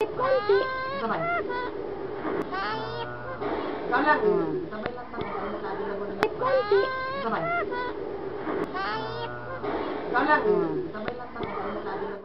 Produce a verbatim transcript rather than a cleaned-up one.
Konti. Sabay. Ikaw lang. Sabay lang tayo. Ay, lagi lang mo na lang. Konti. Sabay. Ikaw lang. Sabay lang tayo. Ay, lagi lang